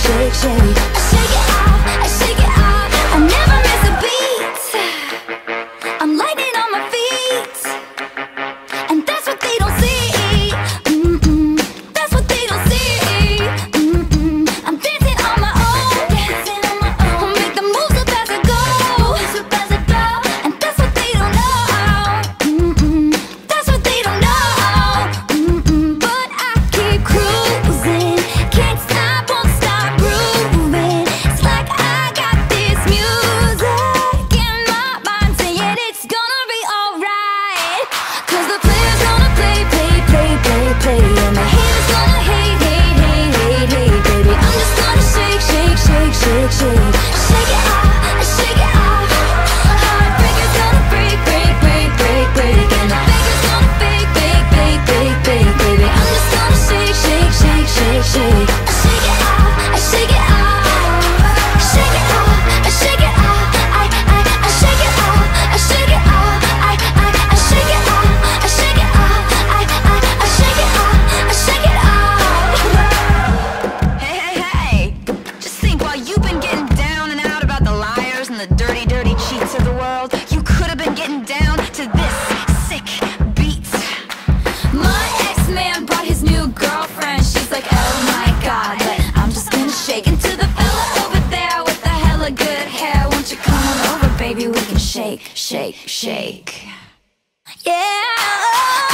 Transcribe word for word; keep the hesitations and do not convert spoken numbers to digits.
shake, shake. I shake it off, I shake it off. I never miss a beat. I'm lightning on my feet, and that's what they don't see. Mm-mm. That's what they don't see. Mm-mm. I'm dancing on my own, dancing on my own. Make the moves up as I go, moves up as I go. And that's what they don't know. Mm-mm. That's what they don't know. Mm-mm. But I keep cruising, can't stop, won't stop grooving. It's like I got this music in my mind saying it's gonna be alright. Cause the player's gonna play, play, play, play, play. And the haters gonna hate, hate, hate, hate, hate, baby. I'm just gonna shake, shake, shake, shake, shake. Shake it off, I shake it off. Heartbreaker's gonna break, break, break, break, break. And the faker's gonna fake, fake, fake, fake, fake, baby. I'm just gonna shake, shake, shake, shake, shake. I shake it off, I shake it off. Shake it off, I shake it off. I, I, I shake it off, I shake it off. I, I, I shake it off, I shake it off. I, I, I shake it off, I shake it off. Hey, hey, hey! Just think, while you've been getting down and out about the liars and the dirty, dirty cheats of the world, you could have been getting down to this sick beat. My ex-man brought his new girlfriend. She's like, oh my god, but I'm just gonna shake. And to the fella over there with the hella good hair, won't you come on over, baby? We can shake, shake, shake. Yeah.